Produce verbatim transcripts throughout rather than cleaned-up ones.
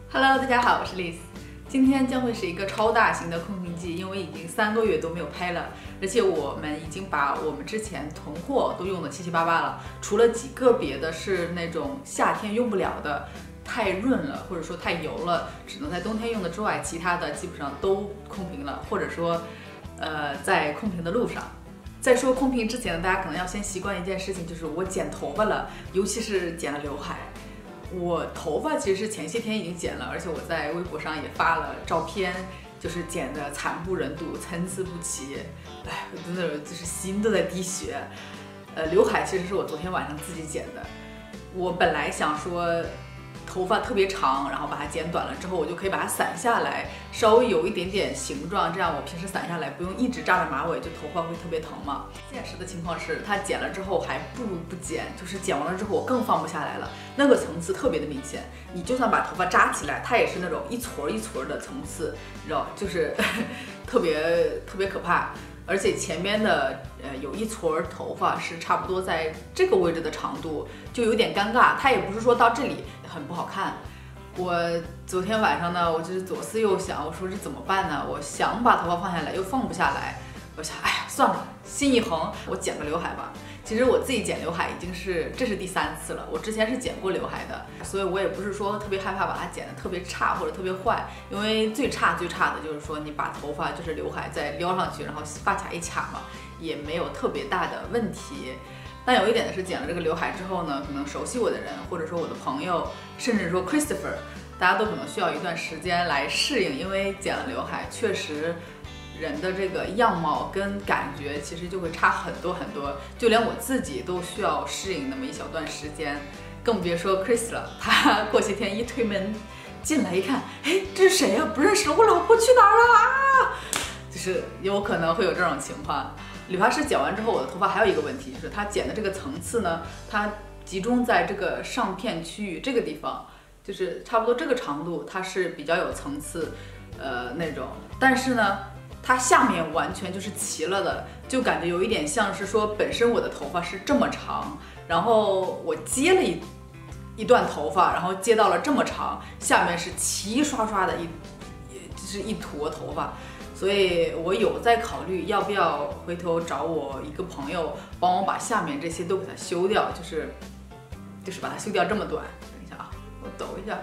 Hello， 大家好，我是 Liz。今天将会是一个超大型的空瓶季，因为已经三个月都没有拍了，而且我们已经把我们之前囤货都用的七七八八了，除了几个别的是那种夏天用不了的，太润了，或者说太油了，只能在冬天用的之外，其他的基本上都空瓶了，或者说，呃，在空瓶的路上。在说空瓶之前呢，大家可能要先习惯一件事情，就是我剪头发了，尤其是剪了刘海。我头发其实是前些天已经剪了，而且我在微博上也发了照片，就是剪得惨不忍睹，参差不齐，哎，我真的就是心都在滴血。呃，刘海其实是我昨天晚上自己剪的，我本来想说头发特别长，然后把它剪短了之后，我就可以把它散下来，稍微有一点点形状，这样我平时散下来不用一直扎着马尾，就头发会特别疼嘛。现实的情况是，它剪了之后还不如不剪，就是剪完了之后我更放不下来了，那个层次特别的明显。你就算把头发扎起来，它也是那种一撮一撮的层次，你知道，就是呵呵特别特别可怕。而且前面的呃有一撮头发是差不多在这个位置的长度，就有点尴尬。它也不是说到这里很不好看。我昨天晚上呢，我就是左思右想，我说这怎么办呢？我想把头发放下来，又放不下来。我想，哎呀，算了，心一横，我剪个刘海吧。其实我自己剪刘海已经是这是第三次了，我之前是剪过刘海的，所以我也不是说特别害怕把它剪得特别差或者特别坏，因为最差最差的就是说你把头发就是刘海再撩上去，然后发卡一卡嘛，也没有特别大的问题。但有一点的是，剪了这个刘海之后呢，可能熟悉我的人，或者说我的朋友，甚至说 Christopher， 大家都可能需要一段时间来适应，因为剪了刘海确实。人的这个样貌跟感觉其实就会差很多很多，就连我自己都需要适应那么一小段时间，更别说 Chris 了。他过些天一推门进来一看，哎，这是谁呀？不认识，我老婆去哪儿了啊？就是有可能会有这种情况。理发师剪完之后，我的头发还有一个问题，就是他剪的这个层次呢，它集中在这个上片区域这个地方，就是差不多这个长度，它是比较有层次，呃那种，但是呢。它下面完全就是齐了的，就感觉有一点像是说，本身我的头发是这么长，然后我接了一一段头发，然后接到了这么长，下面是齐刷刷的一，就是一坨头发，所以我有在考虑要不要回头找我一个朋友帮我把下面这些都给它修掉，就是就是把它修掉这么短。等一下啊，我抖一下，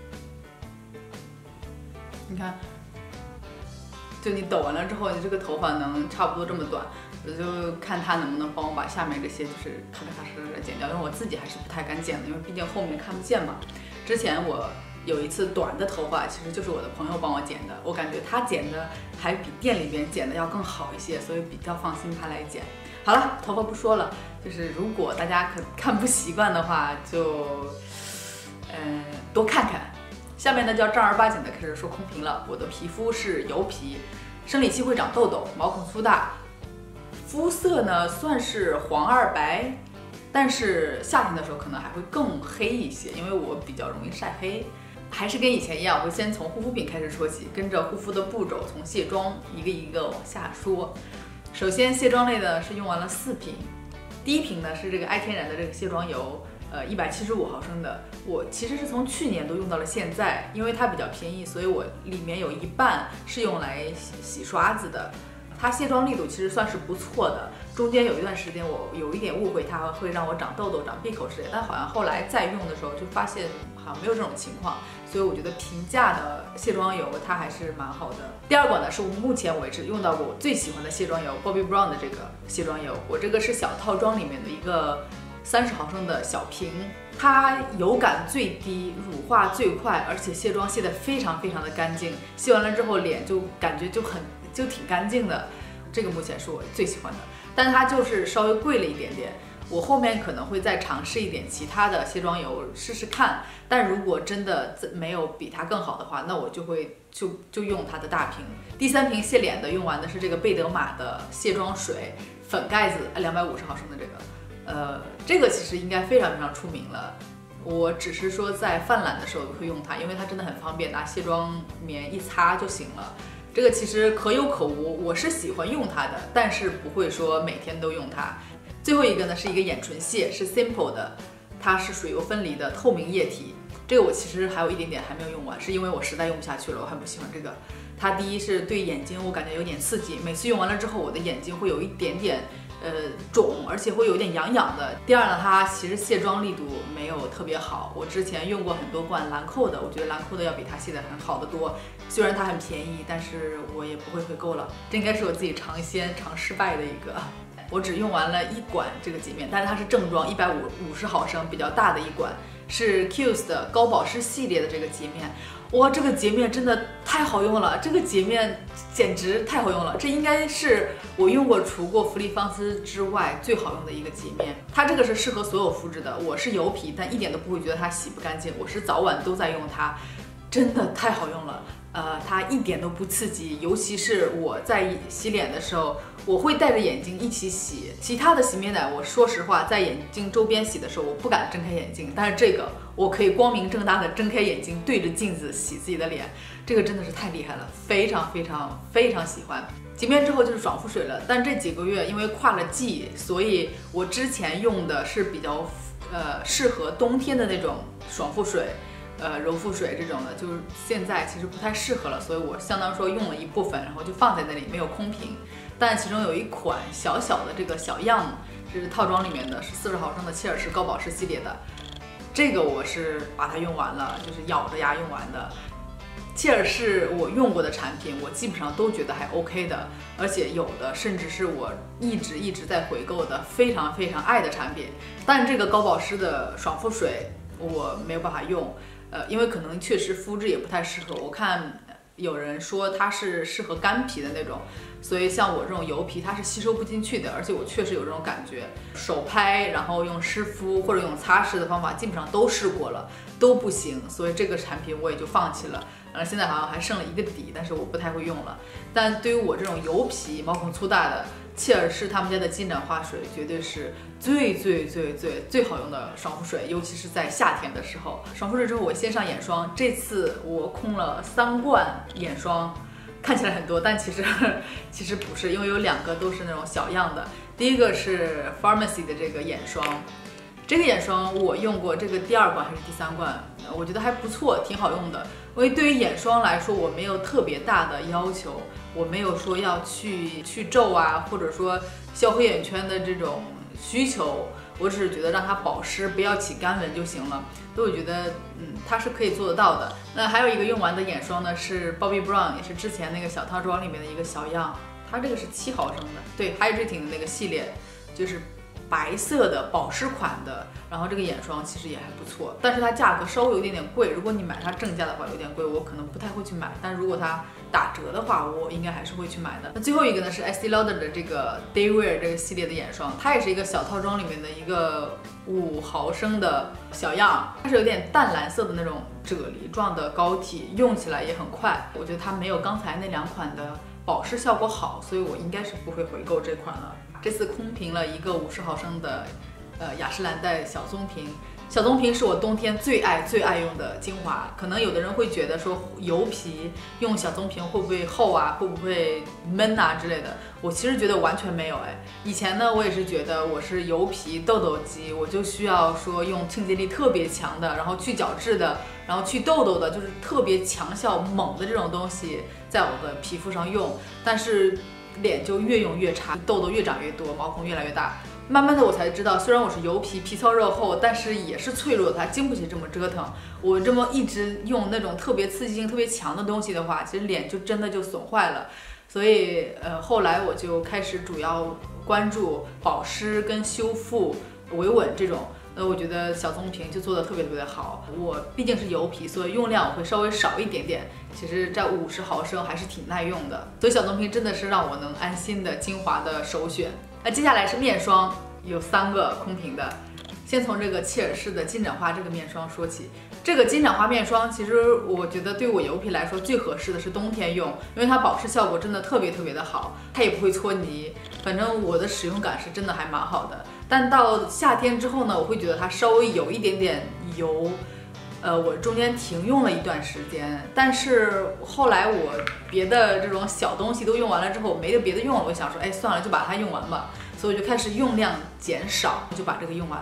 你看。就你抖完了之后，你这个头发能差不多这么短，我就看他能不能帮我把下面这些就是咔嚓咔嚓的剪掉，因为我自己还是不太敢剪的，因为毕竟后面看不见嘛。之前我有一次短的头发，其实就是我的朋友帮我剪的，我感觉他剪的还比店里边剪的要更好一些，所以比较放心他来剪。好了，头发不说了，就是如果大家可看不习惯的话，就呃多看看。下面呢，就要正儿八经的开始说空瓶了。我的皮肤是油皮，生理期会长痘痘，毛孔粗大，肤色呢算是黄二白，但是夏天的时候可能还会更黑一些，因为我比较容易晒黑。还是跟以前一样，我会先从护肤品开始说起，跟着护肤的步骤，从卸妆一个一个往下说。首先卸妆类的是用完了四瓶，第一瓶呢是这个爱天然的这个卸妆油。呃，一百七十五毫升的，我其实是从去年都用到了现在，因为它比较便宜，所以我里面有一半是用来洗洗刷子的。它卸妆力度其实算是不错的，中间有一段时间我有一点误会，它会让我长痘痘、长闭口之类，但好像后来再用的时候就发现好像没有这种情况，所以我觉得平价的卸妆油它还是蛮好的。第二款呢是我目前为止用到过我最喜欢的卸妆油 ，Bobbi Brown 的这个卸妆油，我这个是小套装里面的一个。三十毫升的小瓶，它油感最低，乳化最快，而且卸妆卸得非常非常的干净。卸完了之后，脸就感觉就很就挺干净的。这个目前是我最喜欢的，但是它就是稍微贵了一点点。我后面可能会再尝试一点其他的卸妆油试试看。但如果真的没有比它更好的话，那我就会就就用它的大瓶。第三瓶卸脸的用完的是这个贝德玛的卸妆水，粉盖子，两百五十毫升的这个。呃，这个其实应该非常非常出名了，我只是说在犯懒的时候会用它，因为它真的很方便，拿卸妆棉一擦就行了。这个其实可有可无，我是喜欢用它的，但是不会说每天都用它。最后一个呢是一个眼唇卸，是 Simple 的，它是水油分离的透明液体。 这个我其实还有一点点还没有用完，是因为我实在用不下去了，我很不喜欢这个。它第一是对眼睛我感觉有点刺激，每次用完了之后我的眼睛会有一点点呃肿，而且会有点痒痒的。第二呢，它其实卸妆力度没有特别好，我之前用过很多罐兰蔻的，我觉得兰蔻的要比它卸的很好的多。虽然它很便宜，但是我也不会回购了，这应该是我自己尝鲜尝失败的一个。我只用完了一管这个洁面，但是它是正装，一百五五十毫升，比较大的一管，是 Kiehl's 的高保湿系列的这个洁面。哇，这个洁面真的太好用了，这个洁面简直太好用了，这应该是我用过除过芙丽芳丝之外最好用的一个洁面。它这个是适合所有肤质的，我是油皮，但一点都不会觉得它洗不干净，我是早晚都在用它，真的太好用了。呃，它一点都不刺激，尤其是我在洗脸的时候，我会戴着眼睛一起洗。其他的洗面奶，我说实话，在眼睛周边洗的时候，我不敢睁开眼睛，但是这个我可以光明正大的睁开眼睛，对着镜子洗自己的脸，这个真的是太厉害了，非常非常非常喜欢。洁面之后就是爽肤水了，但这几个月因为跨了季，所以我之前用的是比较呃适合冬天的那种爽肤水。呃，柔肤水这种的，就是现在其实不太适合了，所以我相当说用了一部分，然后就放在那里，没有空瓶。但其中有一款小小的这个小样，是套装里面的，是四十毫升的切尔氏高保湿系列的，这个我是把它用完了，就是咬着牙用完的。切尔氏我用过的产品，我基本上都觉得还 OK 的，而且有的甚至是我一直一直在回购的，非常非常爱的产品。但这个高保湿的爽肤水我没有办法用。呃，因为可能确实肤质也不太适合，我看有人说它是适合干皮的那种，所以像我这种油皮它是吸收不进去的，而且我确实有这种感觉，手拍然后用湿敷或者用擦拭的方法基本上都试过了，都不行，所以这个产品我也就放弃了。呃，现在好像还剩了一个底，但是我不太会用了。但对于我这种油皮毛孔粗大的，切尔氏他们家的金盏花水绝对是最最最最最好用的爽肤水，尤其是在夏天的时候。爽肤水之后我先上眼霜，这次我空了三罐眼霜，看起来很多，但其实其实不是，因为有两个都是那种小样的。第一个是 Pharmacy 的这个眼霜，这个眼霜我用过，这个第二罐还是第三罐，我觉得还不错，挺好用的。因为对于眼霜来说，我没有特别大的要求，我没有说要去去皱啊，或者说消黑眼圈的这种需求，我只是觉得让它保湿，不要起干纹就行了。所以我觉得，嗯，它是可以做得到的。那还有一个用完的眼霜呢，是 Bobbi Brown， 也是之前那个小套装里面的一个小样，它这个是七毫升的，对 Hydrating 的那个系列，就是白色的保湿款的，然后这个眼霜其实也还不错，但是它价格稍微有一点点贵，如果你买它正价的话有点贵，我可能不太会去买，但如果它打折的话，我应该还是会去买的。那最后一个呢是 Estee Lauder 的这个 Daywear 这个系列的眼霜，它也是一个小套装里面的一个五毫升的小样，它是有点淡蓝色的那种啫喱状的膏体，用起来也很快，我觉得它没有刚才那两款的保湿效果好，所以我应该是不会回购这款了。这次空瓶了一个五十毫升的，呃雅诗兰黛小棕瓶。小棕瓶是我冬天最爱最爱用的精华。可能有的人会觉得说油皮用小棕瓶会不会厚啊，会不会闷啊之类的。我其实觉得完全没有哎。以前呢，我也是觉得我是油皮痘痘肌，我就需要说用清洁力特别强的，然后去角质的，然后去痘痘的，就是特别强效猛的这种东西在我的皮肤上用。但是脸就越用越差，痘痘越长越多，毛孔越来越大。慢慢的我才知道，虽然我是油皮，皮糙肉厚，但是也是脆弱的，它经不起这么折腾。我这么一直用那种特别刺激性特别强的东西的话，其实脸就真的就损坏了。所以呃，后来我就开始主要关注保湿跟修复、维稳这种。呃，我觉得小棕瓶就做的特别特别的好。我毕竟是油皮，所以用量我会稍微少一点点。其实在五十毫升还是挺耐用的，所以小棕瓶真的是让我能安心的精华的首选。那接下来是面霜，有三个空瓶的。先从这个切尔氏的金盏花这个面霜说起。这个金盏花面霜，其实我觉得对我油皮来说最合适的是冬天用，因为它保湿效果真的特别特别的好，它也不会搓泥。反正我的使用感是真的还蛮好的。但到夏天之后呢，我会觉得它稍微有一点点油。呃，我中间停用了一段时间，但是后来我别的这种小东西都用完了之后，没得别的用了，我想说，哎，算了，就把它用完吧。所以我就开始用量减少，就把这个用完了。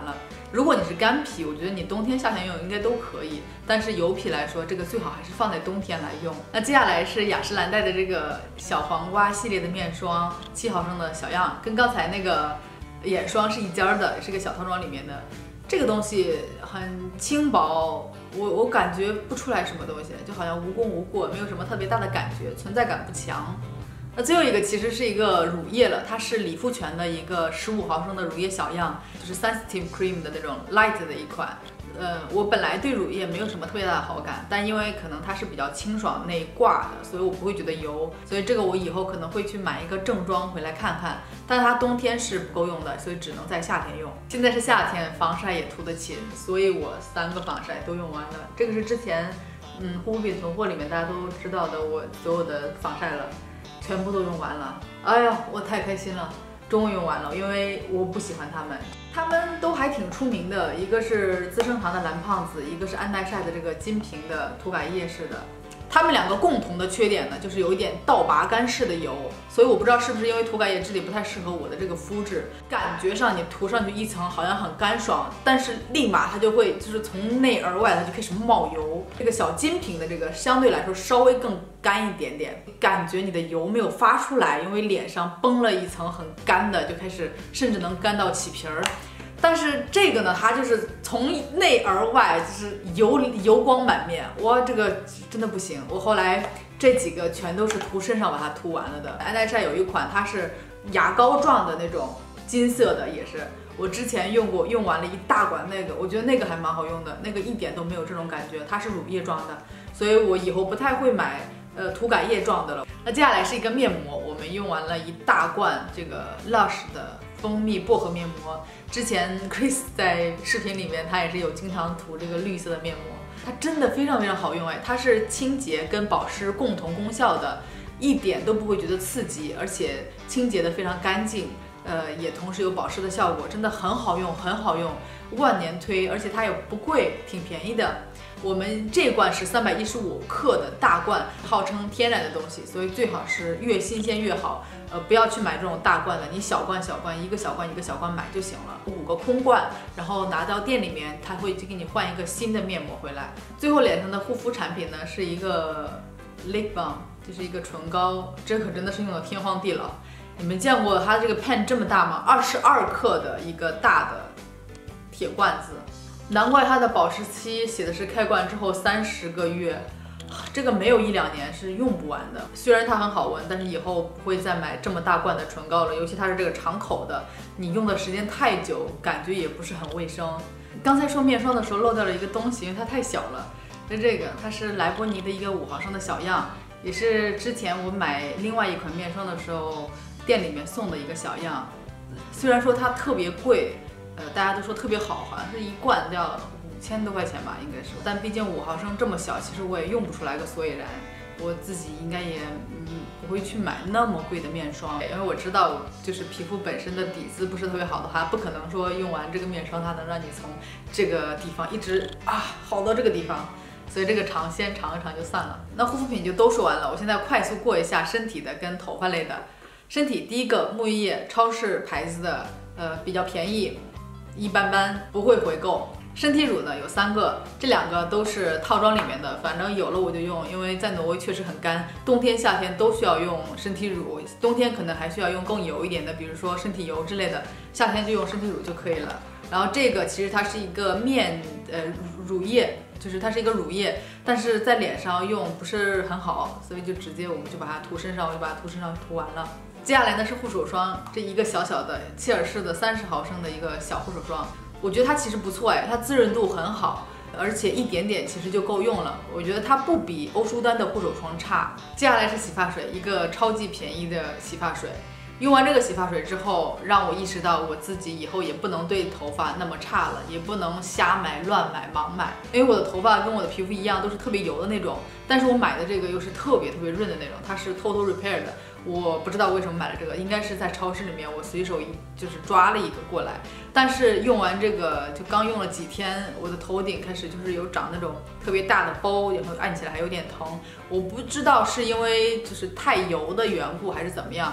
如果你是干皮，我觉得你冬天夏天用应该都可以，但是油皮来说，这个最好还是放在冬天来用。那接下来是雅诗兰黛的这个小黄瓜系列的面霜，七毫升的小样，跟刚才那个眼霜是一家的，也是个小套装里面的。这个东西很轻薄，我我感觉不出来什么东西，就好像无功无过，没有什么特别大的感觉，存在感不强。那最后一个其实是一个乳液了，它是理肤泉的一个十五毫升的乳液小样，就是 sensitive cream 的那种 light 的一款。呃，我本来对乳液没有什么特别大的好感，但因为可能它是比较清爽那一挂的，所以我不会觉得油，所以这个我以后可能会去买一个正装回来看看。但是它冬天是不够用的，所以只能在夏天用。现在是夏天，防晒也涂得勤，所以我三个防晒都用完了。这个是之前嗯护肤品囤货里面大家都知道的，我所有的防晒了，全部都用完了。哎呀，我太开心了，终于用完了，因为我不喜欢它们。他们都还挺出名的，一个是资生堂的蓝胖子，一个是安耐晒的这个金瓶的涂改液式的。他们两个共同的缺点呢，就是有一点倒拔干式的油，所以我不知道是不是因为涂改液质地不太适合我的这个肤质，感觉上你涂上去一层好像很干爽，但是立马它就会就是从内而外它就开始冒油。这个小金瓶的这个相对来说稍微更干一点点，感觉你的油没有发出来，因为脸上崩了一层很干的，就开始甚至能干到起皮儿。但是这个呢，它就是从内而外就是油油光满面，哇，这个真的不行。我后来这几个全都是涂身上把它涂完了的。安耐晒有一款它是牙膏状的那种金色的，也是我之前用过，用完了一大管那个，我觉得那个还蛮好用的，那个一点都没有这种感觉，它是乳液状的，所以我以后不太会买呃涂改液状的了。那接下来是一个面膜，我们用完了一大罐这个 Lush 的蜂蜜薄荷面膜。之前 Chris 在视频里面他也是有经常涂这个绿色的面膜，它真的非常非常好用哎，它是清洁跟保湿共同功效的，一点都不会觉得刺激，而且清洁的非常干净，呃，也同时有保湿的效果，真的很好用，很好用，万年推，而且它也不贵，挺便宜的。我们这罐是三百一十五克的大罐，号称天然的东西，所以最好是越新鲜越好。呃，不要去买这种大罐的，你小罐小罐，一个小罐一个小罐买就行了。五个空罐，然后拿到店里面，他会就给你换一个新的面膜回来。最后脸上的护肤产品呢，是一个 lip balm， 就是一个唇膏，这可真的是用的天荒地老。你们见过它这个 pen 这么大吗？二十二克的一个大的铁罐子。难怪它的保湿期写的是开罐之后三十个月，这个没有一两年是用不完的。虽然它很好闻，但是以后不会再买这么大罐的唇膏了，尤其它是这个长口的，你用的时间太久，感觉也不是很卫生。刚才说面霜的时候漏掉了一个东西，因为它太小了，是这个，它是莱博尼的一个五毫升的小样，也是之前我买另外一款面霜的时候店里面送的一个小样。虽然说它特别贵。呃，大家都说特别好，好像是一罐要五千多块钱吧，应该是。但毕竟五毫升这么小，其实我也用不出来个所以然。我自己应该也嗯不会去买那么贵的面霜，因为我知道就是皮肤本身的底子不是特别好的话，不可能说用完这个面霜它能让你从这个地方一直啊好到这个地方。所以这个尝先尝一尝就算了。那护肤品就都说完了，我现在快速过一下身体的跟头发类的。身体第一个沐浴液，超市牌子的，呃比较便宜。一般般，不会回购。身体乳呢有三个，这两个都是套装里面的，反正有了我就用，因为在挪威确实很干，冬天夏天都需要用身体乳，冬天可能还需要用更油一点的，比如说身体油之类的，夏天就用身体乳就可以了。然后这个其实它是一个面呃乳液，就是它是一个乳液，但是在脸上用不是很好，所以就直接我们就把它涂身上，我就把它涂身上涂完了。接下来呢是护手霜，这一个小小的切尔氏的三十毫升的一个小护手霜，我觉得它其实不错哎，它滋润度很好，而且一点点其实就够用了，我觉得它不比欧舒丹的护手霜差。接下来是洗发水，一个超级便宜的洗发水。用完这个洗发水之后，让我意识到我自己以后也不能对头发那么差了，也不能瞎买、乱买、盲买。因为我的头发跟我的皮肤一样，都是特别油的那种，但是我买的这个又是特别特别润的那种，它是 Total Repair 的。我不知道为什么买了这个，应该是在超市里面我随手一就是抓了一个过来，但是用完这个就刚用了几天，我的头顶开始就是有长那种特别大的包，然后按起来还有点疼。我不知道是因为就是太油的缘故还是怎么样。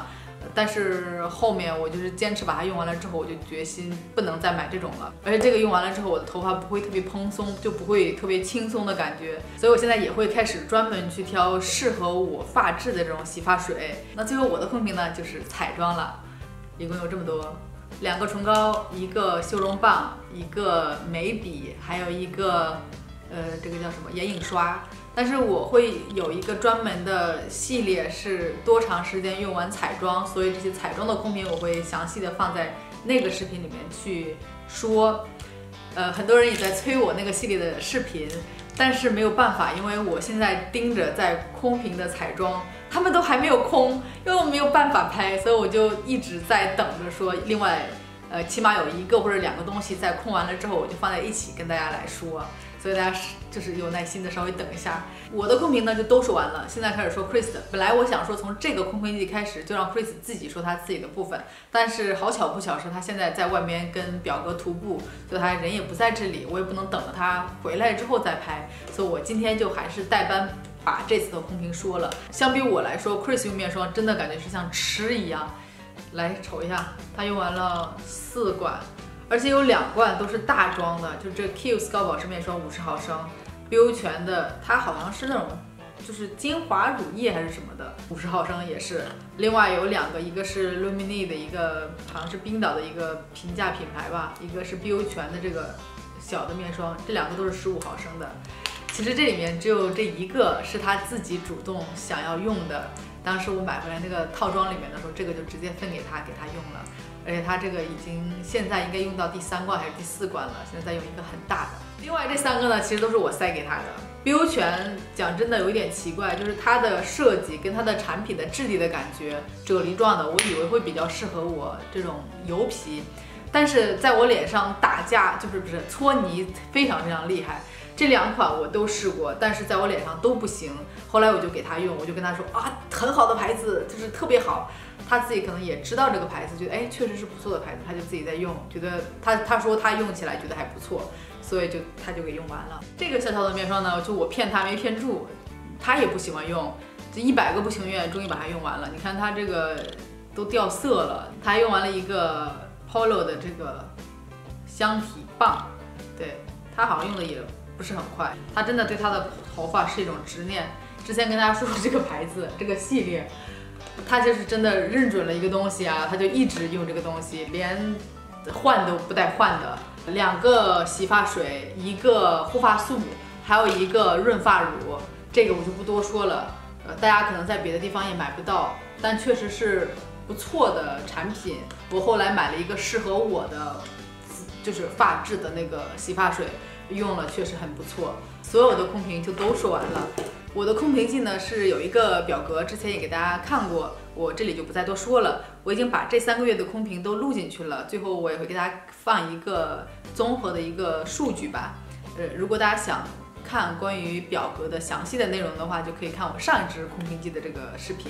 但是后面我就是坚持把它用完了之后，我就决心不能再买这种了。而且这个用完了之后，我的头发不会特别蓬松，就不会特别轻松的感觉。所以我现在也会开始专门去挑适合我发质的这种洗发水。那最后我的空瓶呢就是彩妆了，一共有这么多。两个唇膏，一个修容棒，一个眉笔，还有一个呃，这个叫什么眼影刷。但是我会有一个专门的系列是多长时间用完彩妆，所以这些彩妆的空瓶我会详细的放在那个视频里面去说。呃，很多人也在催我那个系列的视频，但是没有办法，因为我现在盯着在空瓶的彩妆，他们都还没有空，因为我没有办法拍，所以我就一直在等着说，另外，呃，起码有一个或者两个东西在空完了之后，我就放在一起跟大家来说，所以大家就是有耐心的稍微等一下。我的空瓶呢就都说完了，现在开始说 Chris 的。本来我想说从这个空瓶季开始就让 Chris 自己说他自己的部分，但是好巧不巧是他现在在外面跟表哥徒步，所以他人也不在这里，我也不能等着他回来之后再拍，所以我今天就还是代班把这次的空瓶说了。相比我来说 ，Chris 用面霜真的感觉是像吃一样。来瞅一下，他用完了四罐，而且有两罐都是大装的，就这 Kiehl's 高保湿面霜五十毫升，碧泉的它好像是那种就是精华乳液还是什么的，五十毫升也是。另外有两个，一个是 Lumine 的一个好像是冰岛的一个平价品牌吧，一个是碧泉的这个小的面霜，这两个都是十五毫升的。其实这里面只有这一个是他自己主动想要用的。当时我买回来那个套装里面的时候，这个就直接分给他，给他用了。而且他这个已经现在应该用到第三罐还是第四罐了，现在在用一个很大的。另外这三个呢，其实都是我塞给他的。碧欧泉讲真的有一点奇怪，就是它的设计跟它的产品的质地的感觉，啫喱状的，我以为会比较适合我这种油皮，但是在我脸上打架就是不是搓泥非常非常厉害。这两款我都试过，但是在我脸上都不行。后来我就给他用，我就跟他说啊，很好的牌子，就是特别好。他自己可能也知道这个牌子，觉得哎确实是不错的牌子，他就自己在用，觉得他他说他用起来觉得还不错，所以就他就给用完了。这个小小的面霜呢，就我骗他没骗住，他也不喜欢用，这一百个不情愿，终于把它用完了。你看他这个都掉色了，他还用完了一个 Polo 的这个香体棒，对他好像用的也不是很快，他真的对他的头发是一种执念。之前跟大家说过这个牌子这个系列，他就是真的认准了一个东西啊，他就一直用这个东西，连换都不带换的。两个洗发水，一个护发素，还有一个润发乳，这个我就不多说了，呃，大家可能在别的地方也买不到，但确实是不错的产品。我后来买了一个适合我的，就是发质的那个洗发水。用了确实很不错，所有的空瓶就都说完了。我的空瓶记呢是有一个表格，之前也给大家看过，我这里就不再多说了。我已经把这三个月的空瓶都录进去了，最后我也会给大家放一个综合的一个数据吧。呃，如果大家想看关于表格的详细的内容的话，就可以看我上一支空瓶记的这个视频。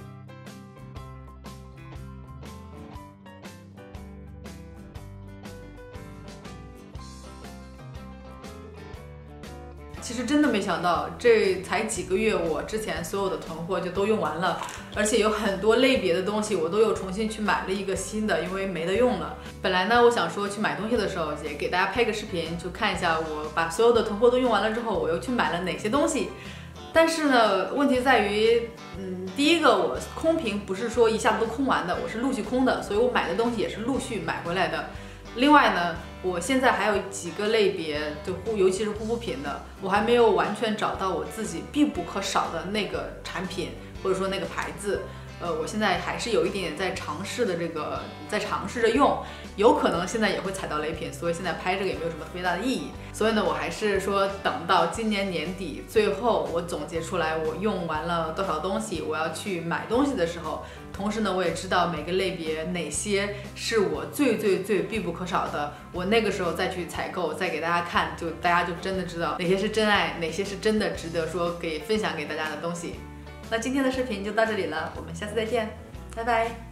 其实真的没想到，这才几个月，我之前所有的囤货就都用完了，而且有很多类别的东西我都又重新去买了一个新的，因为没得用了。本来呢，我想说去买东西的时候也给大家拍个视频，就看一下我把所有的囤货都用完了之后，我又去买了哪些东西。但是呢，问题在于，嗯，第一个我空瓶不是说一下子都空完的，我是陆续空的，所以我买的东西也是陆续买回来的。另外呢，我现在还有几个类别，就护，尤其是护肤品的，我还没有完全找到我自己必不可少的那个产品，或者说那个牌子。呃，我现在还是有一点点在尝试的，这个在尝试着用，有可能现在也会踩到雷品，所以现在拍这个也没有什么特别大的意义。所以呢，我还是说等到今年年底，最后我总结出来我用完了多少东西，我要去买东西的时候，同时呢，我也知道每个类别哪些是我最最最必不可少的，我那个时候再去采购，再给大家看，就大家就真的知道哪些是真爱，哪些是真的值得说给分享给大家的东西。那今天的视频就到这里了，我们下次再见，拜拜。